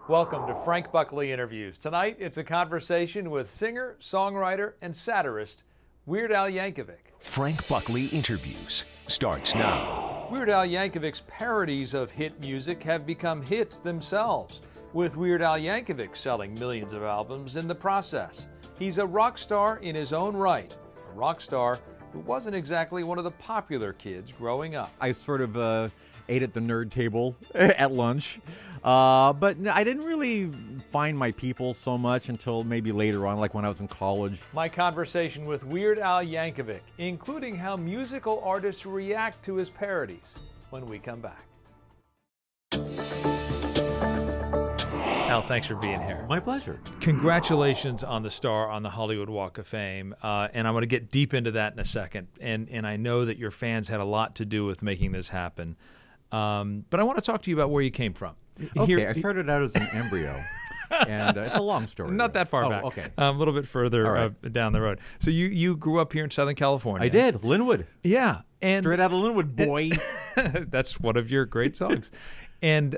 Welcome to Frank Buckley Interviews. Tonight, it's a conversation with singer, songwriter, and satirist Weird Al Yankovic. Frank Buckley Interviews starts now. Weird Al Yankovic's parodies of hit music have become hits themselves, with Weird Al Yankovic selling millions of albums in the process. He's a rock star in his own right, a rock star who wasn't exactly one of the popular kids growing up. I sort of ate at the nerd table at lunch, but I didn't really find my people so much until maybe later on, like when I was in college. My conversation with Weird Al Yankovic, including how musical artists react to his parodies, when we come back. Al, thanks for being here. My pleasure. Congratulations on the star on the Hollywood Walk of Fame, and I'm going to get deep into that in a second, and I know that your fans had a lot to do with making this happen. But I want to talk to you about where you came from. Okay, I started out as an embryo, and it's a long story. Not that far back. Okay. A little bit further down the road. So you grew up here in Southern California. I did. Linwood. Yeah. And straight out of Linwood, boy. That's one of your great songs. And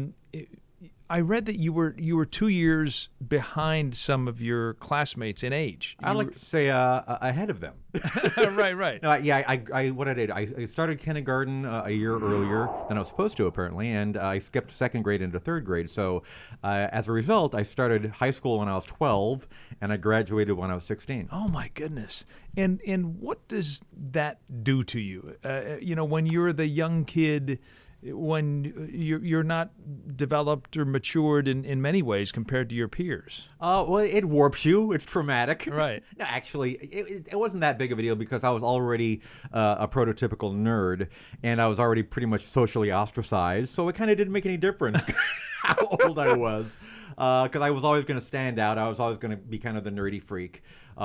I read that you were 2 years behind some of your classmates in age. I like to say ahead of them. Right. No, yeah, what I did, I started kindergarten a year earlier than I was supposed to, apparently, and I skipped second grade into third grade. So as a result, I started high school when I was 12, and I graduated when I was 16. Oh, my goodness. And what does that do to you? When you're the young kid, when you're not developed or matured in many ways compared to your peers. Well, it warps you. It's traumatic. Right. No, actually, it wasn't that big of a deal because I was already a prototypical nerd, and I was already pretty much socially ostracized, so it kind of didn't make any difference how old I was, because I was always going to stand out. I was always going to be kind of the nerdy freak.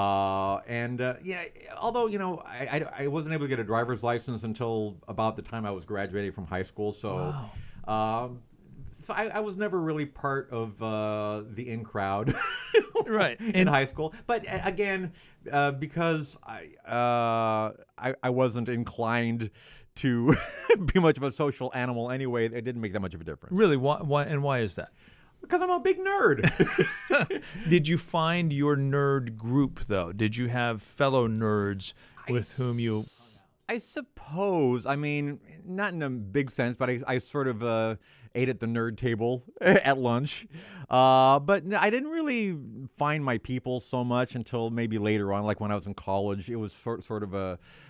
Yeah, although, I wasn't able to get a driver's license until about the time I was graduating from high school. So, wow. So I was never really part of the in crowd, right, in high school. But again, because I wasn't inclined to be much of a social animal anyway, it didn't make that much of a difference. Really, why is that? Because I'm a big nerd. Did you find your nerd group, though? Did you have fellow nerds with whom you... I suppose. I mean, not in a big sense, but I sort of ate at the nerd table at lunch. But I didn't really find my people so much until maybe later on, like when I was in college. It was sort of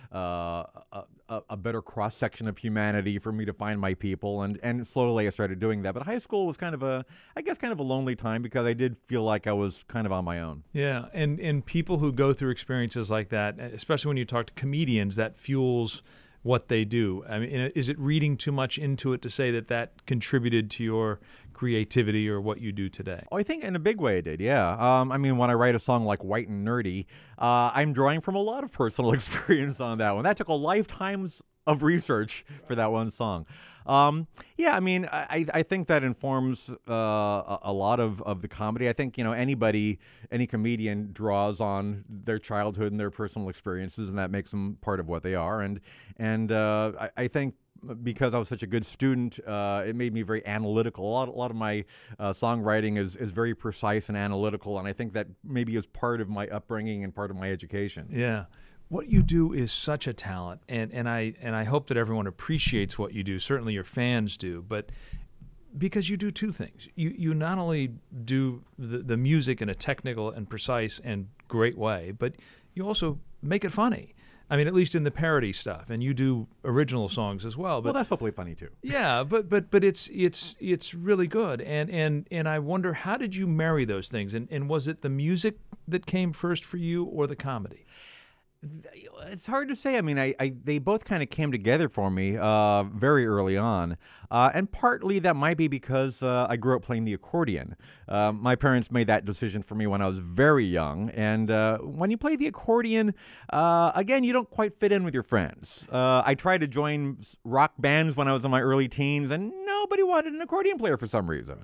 a better cross-section of humanity for me to find my people, and slowly I started doing that. But high school was kind of a lonely time because I did feel like I was kind of on my own. Yeah, and people who go through experiences like that, especially when you talk to comedians, that fuels what they do. I mean, is it reading too much into it to say that contributed to your creativity or what you do today? Oh, I think in a big way it did, yeah. I mean, when I write a song like White and Nerdy, I'm drawing from a lot of personal experience on that one. That took a lifetime's of research for that one song. Yeah, I mean, I think that informs a lot of the comedy. I think, any comedian draws on their childhood and their personal experiences, and that makes them part of what they are. And I think because I was such a good student, it made me very analytical. A lot of my songwriting is very precise and analytical, and I think that maybe is part of my upbringing and part of my education. Yeah. What you do is such a talent, and I hope that everyone appreciates what you do. Certainly your fans do, but because you do two things. You not only do the music in a technical and precise and great way, but you also make it funny. I mean, at least in the parody stuff, and you do original songs as well. But, well, that's hopefully funny too. Yeah, but it's really good, and I wonder, how did you marry those things? And was it the music that came first for you, or the comedy? It's hard to say. I mean, they both kind of came together for me very early on, and partly that might be because I grew up playing the accordion. My parents made that decision for me when I was very young, and when you play the accordion, again, you don't quite fit in with your friends. I tried to join rock bands when I was in my early teens, and nobody wanted an accordion player for some reason.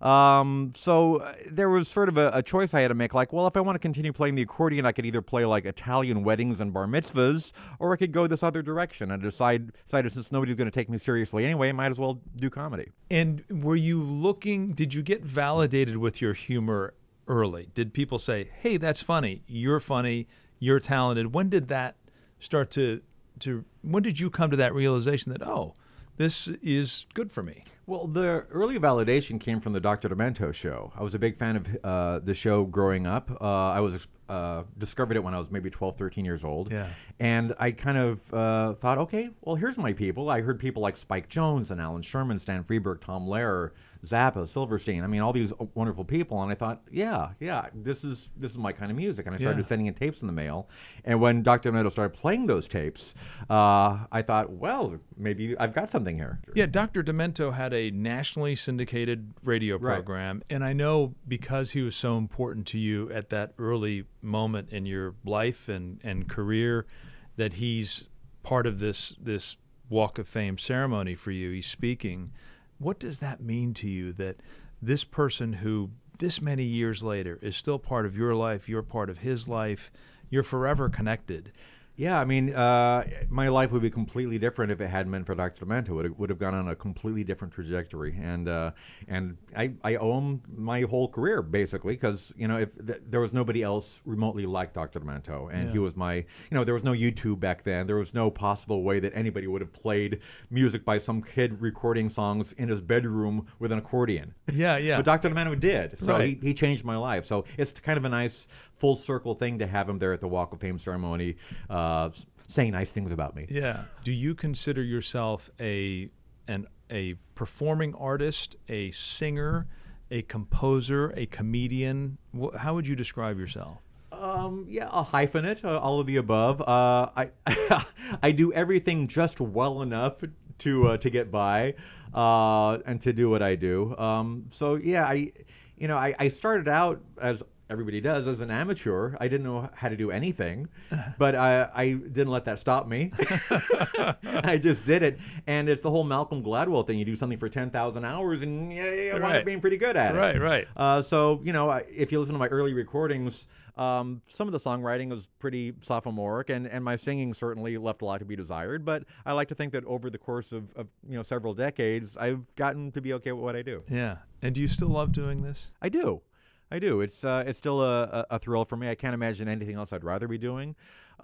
So there was sort of a choice I had to make, like, well, if I want to continue playing the accordion, I could either play like Italian weddings and bar mitzvahs, or I could go this other direction. And decided since nobody's going to take me seriously anyway, I might as well do comedy. And did you get validated with your humor early? Did people say, hey, that's funny, you're talented? When did that start when did you come to that realization that, oh, this is good for me? Well, the early validation came from the Dr. Demento show. I was a big fan of the show growing up. I was discovered it when I was maybe 12, 13 years old. Yeah. And I kind of thought, okay, well, here's my people. I heard people like Spike Jones and Alan Sherman, Stan Freberg, Tom Lehrer, Zappa, Silverstein. I mean, all these wonderful people. And I thought, yeah, this is my kind of music. And I started sending in tapes in the mail. And when Dr. Demento started playing those tapes, I thought, well, maybe I've got something here. Yeah, Dr. Demento had a nationally syndicated radio program. Right. And I know because he was so important to you at that early moment in your life and career that he's part of this Walk of Fame ceremony for you. He's speaking. What does that mean to you that this person who this many years later is still part of your life, you're part of his life, you're forever connected? Yeah, I mean, my life would be completely different if it hadn't been for Dr. Demento. It would have gone on a completely different trajectory, and I owe him my whole career basically, because if there was nobody else remotely like Dr. Demento, and he was my, there was no YouTube back then. There was no possible way that anybody would have played music by some kid recording songs in his bedroom with an accordion. Yeah. But Dr. Demento did, so he changed my life. So it's kind of a nice full circle thing to have him there at the Walk of Fame ceremony, saying nice things about me. Yeah. Do you consider yourself a performing artist, a singer, a composer, a comedian? How would you describe yourself? Yeah, a hyphenate, all of the above. I do everything just well enough to get by and to do what I do. So yeah, I started out, as everybody does, as an amateur. I didn't know how to do anything, but I didn't let that stop me. I just did it. And it's the whole Malcolm Gladwell thing. You do something for 10,000 hours and you wind up being pretty good at it. Right. So, if you listen to my early recordings, some of the songwriting was pretty sophomoric, and my singing certainly left a lot to be desired. But I like to think that over the course of several decades, I've gotten to be okay with what I do. Yeah. And do you still love doing this? I do. It's still a thrill for me. I can't imagine anything else I'd rather be doing.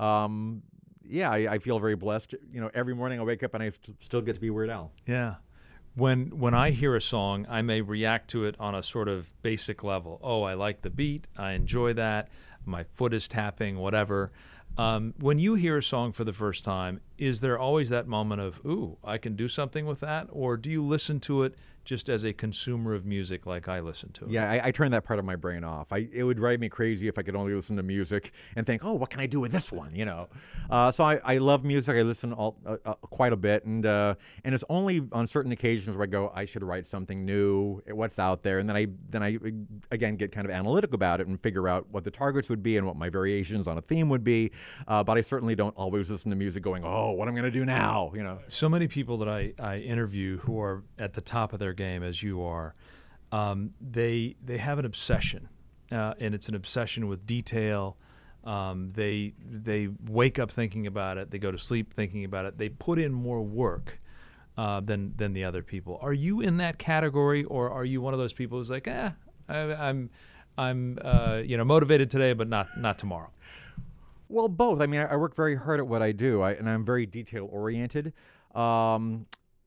I feel very blessed. Every morning I wake up and I still get to be Weird Al. Yeah. When I hear a song, I may react to it on a sort of basic level. Oh, I like the beat. I enjoy that. My foot is tapping, whatever. When you hear a song for the first time, is there always that moment of, ooh, I can do something with that? Or do you listen to it just as a consumer of music like I listen to it? Yeah, I turn that part of my brain off. It would drive me crazy if I could only listen to music and think, oh, what can I do with this one? So I love music. I listen quite a bit, and it's only on certain occasions where I go, I should write something new. What's out there? And then I again get kind of analytic about it and figure out what the targets would be and what my variations on a theme would be. But I certainly don't always listen to music going, oh, what am I going to do now? So many people that I interview who are at the top of their game, as you are, they have an obsession, and it's an obsession with detail. They wake up thinking about it. They go to sleep thinking about it. They put in more work than the other people. Are you in that category, or are you one of those people who's like, I'm motivated today, but not tomorrow? Well, both. I mean, I work very hard at what I do, and I'm very detail-oriented. I'm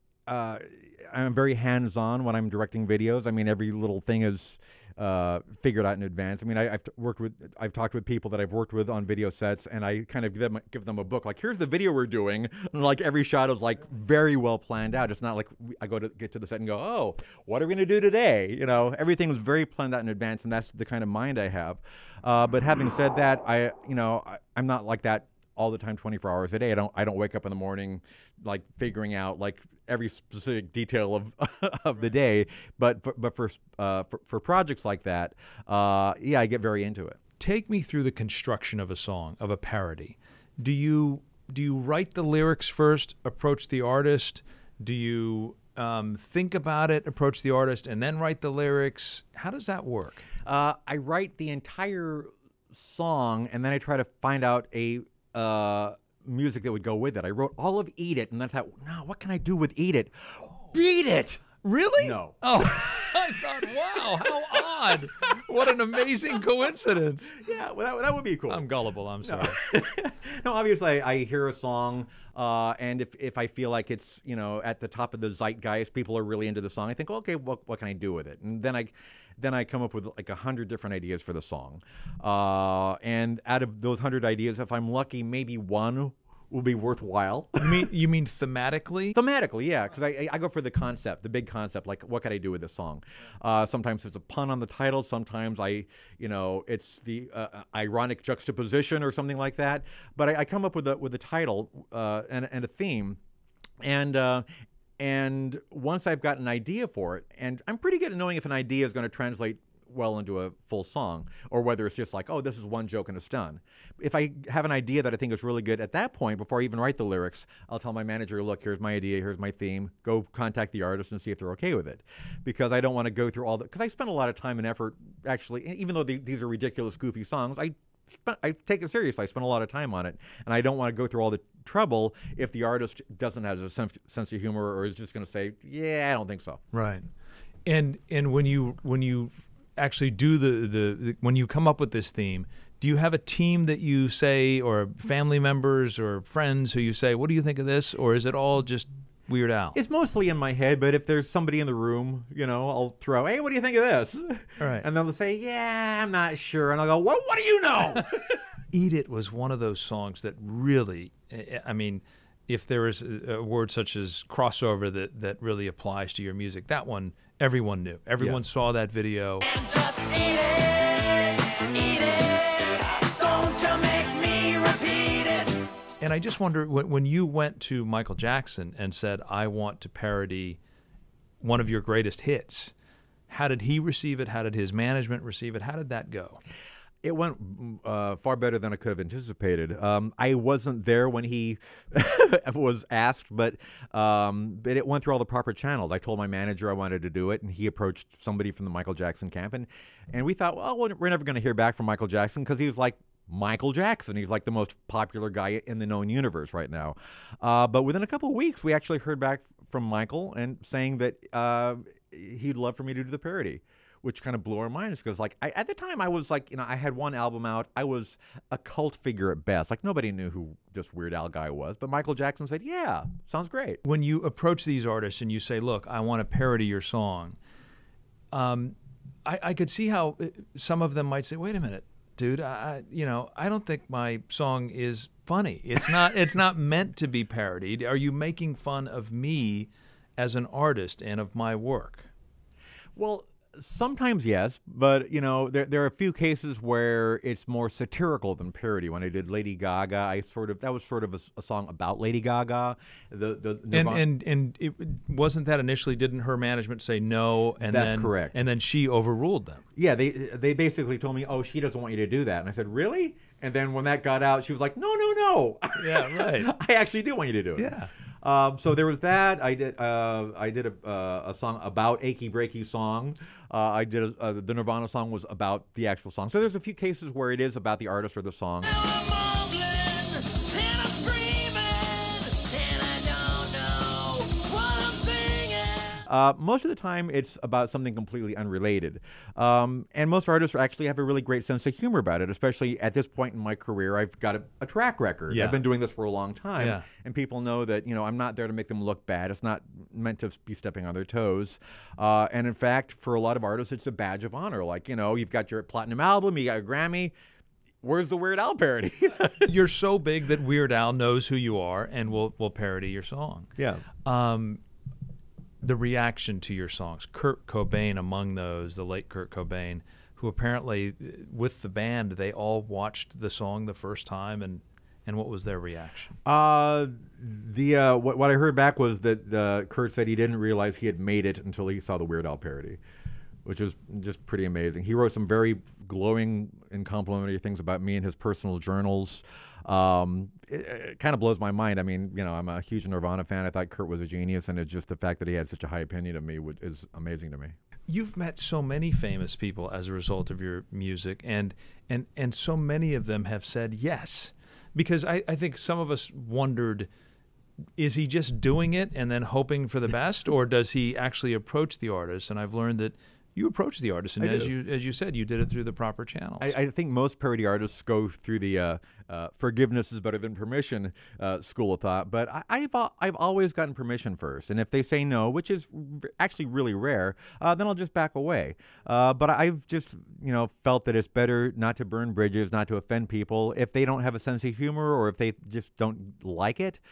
very hands-on when I'm directing videos. I mean, every little thing is figured out in advance. I mean, I've talked with people that I've worked with on video sets, and I kind of give them a book. Like, here's the video we're doing, and like every shot is like very well planned out. It's not like I get to the set and go, oh, what are we going to do today? Everything was very planned out in advance, and that's the kind of mind I have. But having said that, I'm not like that all the time, 24 hours a day. I don't wake up in the morning like figuring out like every specific detail of the day. But for projects like that, I get very into it. Take me through the construction of a song, of a parody. Do you write the lyrics first, approach the artist? Do you think about it, approach the artist, and then write the lyrics? How does that work? I write the entire song, and then I try to find out a music that would go with it. I wrote all of Eat It, and then I thought, no, what can I do with Eat It? Beat It! Really? No. Oh, I thought, wow, how odd. What an amazing coincidence. Yeah, well, that would be cool. I'm gullible, I'm sorry. No, obviously, I hear a song, and if I feel like it's, at the top of the zeitgeist, people are really into the song, I think, okay, what can I do with it? And then I come up with like 100 different ideas for the song. And out of those 100 ideas, if I'm lucky, maybe one will be worthwhile. You mean thematically? Thematically, yeah, because I go for the concept, the big concept, like what could I do with this song? Sometimes there's a pun on the title. Sometimes it's the ironic juxtaposition or something like that. But I come up with a title and a theme, and once I've got an idea for it, and I'm pretty good at knowing if an idea is going to translate well into a full song, or whether it's just like, oh, this is one joke and it's done. If I have an idea that I think is really good at that point, before I even write the lyrics, I'll tell my manager, look, here's my idea, here's my theme, go contact the artist and see if they're okay with it. Because I don't want to go through because I spend a lot of time and effort, actually, even though these are ridiculous, goofy songs, I take it seriously. I spend a lot of time on it, and I don't want to go through all the trouble if the artist doesn't have a sense of humor, or is just going to say, yeah, I don't think so. Right. And when you actually do when you come up with this theme, do you have a team that you say, or family members or friends who you say, what do you think of this? Or is it all just Weird Al? It's mostly in my head, but if there's somebody in the room, I'll throw, hey, what do you think of this? All right. And they'll say, yeah, I'm not sure. And I'll go, well, what do you know? Eat It was one of those songs that really, I mean, if there is a word such as crossover that really applies to your music, that one everyone knew. Everyone saw that video. And just eat it, don't you make me repeat it. And I just wonder, when you went to Michael Jackson and said, I want to parody one of your greatest hits, how did he receive it? How did his management receive it? How did that go? It went far better than I could have anticipated. I wasn't there when he was asked, but it went through all the proper channels. I told my manager I wanted to do it, and he approached somebody from the Michael Jackson camp, and we thought, well, we're never going to hear back from Michael Jackson because he was like Michael Jackson. He's like the most popular guy in the known universe right now. But within a couple of weeks, we actually heard back from Michael and saying that he'd love for me to do the parody, which kind of blew our minds because, at the time, I was like, I had one album out. I was a cult figure at best. Like, nobody knew who this Weird Al guy was. But Michael Jackson said, yeah, sounds great. When you approach these artists and you say, look, I want to parody your song, I could see how some of them might say, wait a minute, dude, I don't think my song is funny. It's not meant to be parodied. Are you making fun of me as an artist and of my work? Well, sometimes yes, but there are a few cases where it's more satirical than parody. When I did Lady Gaga, that was sort of a song about Lady Gaga. And it wasn't that initially. Didn't her management say no? And that's correct. And then she overruled them. Yeah, they basically told me, oh, she doesn't want you to do that, and I said, really? And then when that got out, she was like, no. Yeah, right. I actually do want you to do it. Yeah. So there was that. I did a song about Achy Breaky Song. I did the Nirvana song was about the actual song. So there's a few cases where it is about the artist or the song. Now I'm mumbling, and I'm screaming, and I don't know what I'm singing. Most of the time, it's about something completely unrelated. And most artists actually have a really great sense of humor about it, especially at this point in my career. I've got a track record. Yeah. I've been doing this for a long time, Yeah. and people know that I'm not there to make them look bad. It's not meant to be stepping on their toes. And in fact, for a lot of artists, it's a badge of honor. Like, you've got your platinum album, you got a Grammy. Where's the Weird Al parody? You're so big that Weird Al knows who you are and will parody your song. Yeah. The reaction to your songs, Kurt Cobain among those, the late Kurt Cobain, who apparently with the band they all watched the song the first time, and what was their reaction? What I heard back was that Kurt said he didn't realize he had made it until he saw the Weird Al parody. which is just pretty amazing. He wrote some very glowing and complimentary things about me in his personal journals. It kind of blows my mind. I mean, you know, I'm a huge Nirvana fan. I thought Kurt was a genius, and it's just the fact that he had such a high opinion of me is amazing to me. You've met so many famous people as a result of your music, and so many of them have said yes. Because I think some of us wondered, is he just doing it and then hoping for the best, or does he actually approach the artist? And I've learned that you approach the artist, and as you said, you did it through the proper channels. I think most parody artists go through the forgiveness is better than permission school of thought, but I've always gotten permission first, and if they say no, which is actually really rare, then I'll just back away. But I've just felt that it's better not to burn bridges, not to offend people. If they don't have a sense of humor, or if they just don't like it,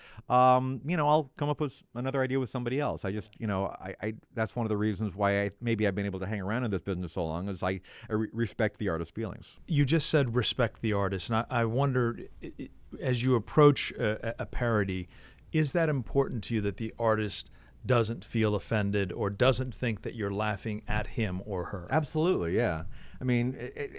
I'll come up with another idea with somebody else. I just that's one of the reasons why maybe I've been able to hang around in this business so long, is I respect the artist's feelings. You just said respect the artist, and I wonder, as you approach a parody, is that important to you that the artist doesn't feel offended or doesn't think that you're laughing at him or her? Absolutely, yeah. I mean,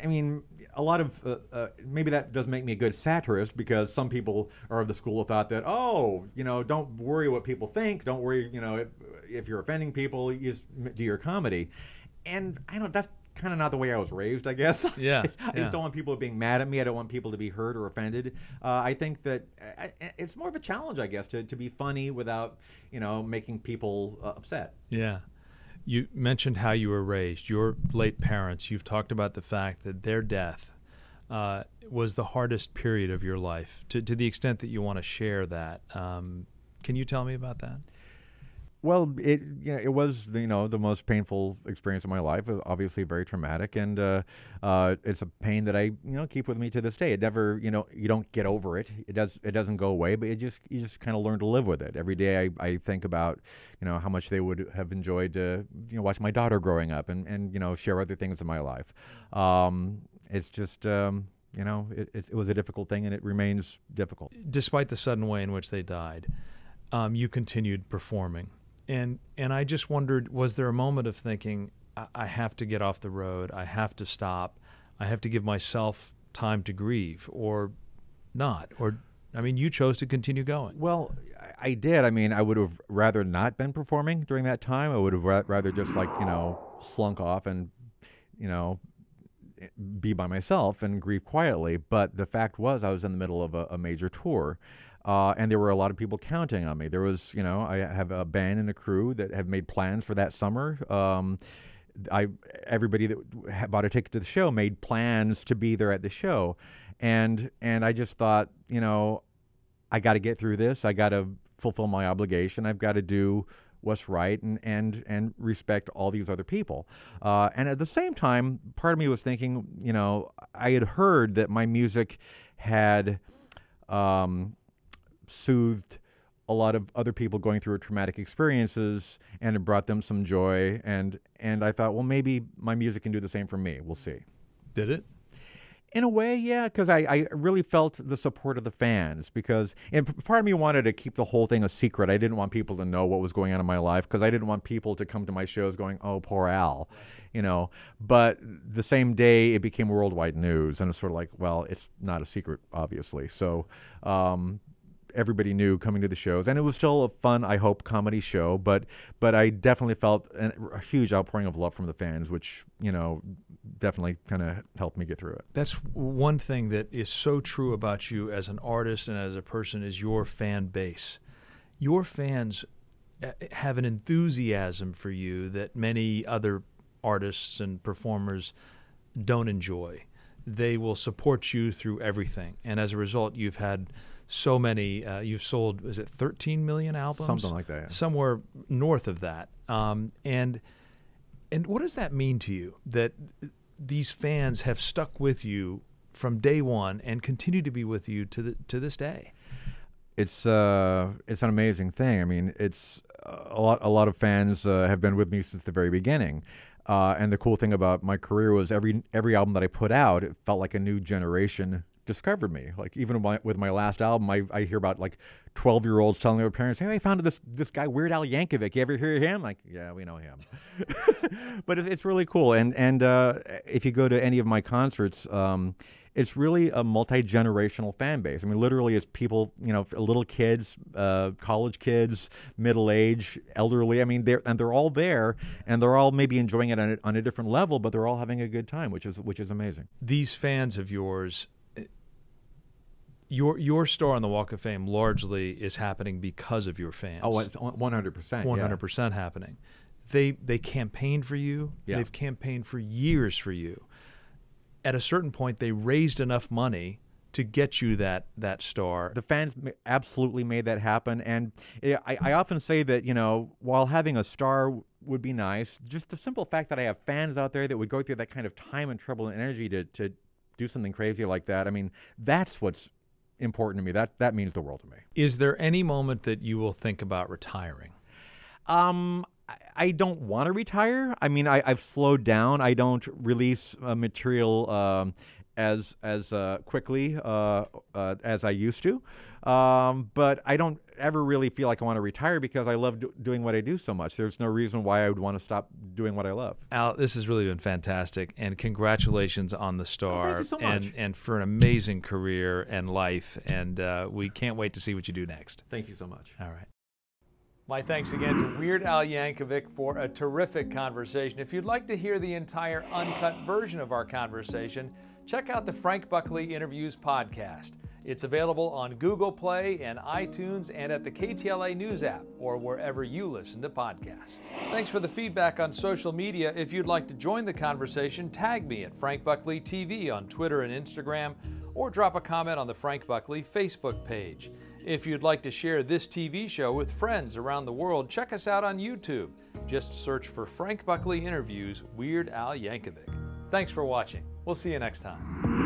a lot of maybe that does make me a good satirist, because some people are of the school of thought that, don't worry what people think, don't worry, if you're offending people, you just do your comedy. And I don't. That's kind of not the way I was raised, I guess. Yeah. I just don't want people being mad at me. I don't want people to be hurt or offended. I think that it's more of a challenge, I guess, to be funny without, making people upset. Yeah. You mentioned how you were raised. Your late parents, you've talked about the fact that their death was the hardest period of your life, to the extent that you want to share that. Can you tell me about that? Well, it was the most painful experience of my life. Obviously, very traumatic, and it's a pain that I keep with me to this day. It never you don't get over it. It doesn't go away, but you just kind of learn to live with it. Every day I think about how much they would have enjoyed to watch my daughter growing up and share other things in my life. It's just it was a difficult thing, and it remains difficult. Despite the sudden way in which they died, you continued performing. And I just wondered, was there a moment of thinking, I have to get off the road, I have to stop, I have to give myself time to grieve, or not? Or, you chose to continue going. Well, I did. I would have rather not been performing during that time. I would have rather just slunk off and, be by myself and grieve quietly. But the fact was, I was in the middle of a major tour. And there were a lot of people counting on me. There was, I have a band and a crew that have made plans for that summer. Everybody that bought a ticket to the show made plans to be there at the show. And I just thought, I got to get through this. I got to fulfill my obligation. I've got to do what's right and respect all these other people. And at the same time, part of me was thinking, I had heard that my music had soothed a lot of other people going through traumatic experiences, and it brought them some joy. And I thought, well, maybe my music can do the same for me. We'll see. Did it? In a way, yeah, because I really felt the support of the fans, and part of me wanted to keep the whole thing a secret. I didn't want people to know what was going on in my life, because I didn't want people to come to my shows going, oh, poor Al, But the same day, it became worldwide news, and it's sort of like, well, it's not a secret, obviously. So everybody knew coming to the shows, and it was still a fun, I hope, comedy show, but I definitely felt a huge outpouring of love from the fans, which definitely kind of helped me get through it. That's one thing that is so true about you as an artist and as a person, is your fan base. Your fans have an enthusiasm for you that many other artists and performers don't enjoy. They will support you through everything, and as a result, you've had so many, you've sold, is it 13 million albums? Something like that. Yeah. Somewhere north of that. And what does that mean to you, that these fans have stuck with you from day one and continue to be with you to this day? It's an amazing thing. It's a lot of fans have been with me since the very beginning. And the cool thing about my career was every album that I put out, it felt like a new generation discovered me. Like even with my last album, I hear about like 12-year-olds telling their parents, "Hey, I found this guy Weird Al Yankovic. You ever hear of him?" Like, yeah, we know him. But it's really cool. And if you go to any of my concerts, it's really a multi-generational fan base. I mean, literally, it's people, little kids, college kids, middle age, elderly. I mean, they're all there, and they're all maybe enjoying it on a different level, but they're all having a good time, which is amazing. These fans of yours, your star on the Walk of Fame largely is happening because of your fans. Oh, 100%. 100% happening. They campaigned for you. Yeah. They've campaigned for years for you. At a certain point, they raised enough money to get you that star. The fans absolutely made that happen, and I often say that, while having a star would be nice, just the simple fact that I have fans out there that would go through that kind of time and trouble and energy to do something crazy like that, I mean, that's what's important to me. That means the world to me. Is there any moment that you will think about retiring? I don't want to retire. I mean, I've slowed down. I don't release material as quickly as I used to. But I don't ever really feel like I want to retire because I love doing what I do so much. There's no reason why I would want to stop doing what I love. Al, this has really been fantastic, and congratulations on the star. Thank you so much. And for an amazing career and life, and we can't wait to see what you do next. Thank you so much. All right. My thanks again to Weird Al Yankovic for a terrific conversation. If you'd like to hear the entire uncut version of our conversation, check out the Frank Buckley Interviews podcast. It's available on Google Play and iTunes and at the KTLA News app or wherever you listen to podcasts. Thanks for the feedback on social media. If you'd like to join the conversation, tag me at Frank Buckley TV on Twitter and Instagram, or drop a comment on the Frank Buckley Facebook page. If you'd like to share this TV show with friends around the world, check us out on YouTube. Just search for Frank Buckley Interviews Weird Al Yankovic. Thanks for watching. We'll see you next time.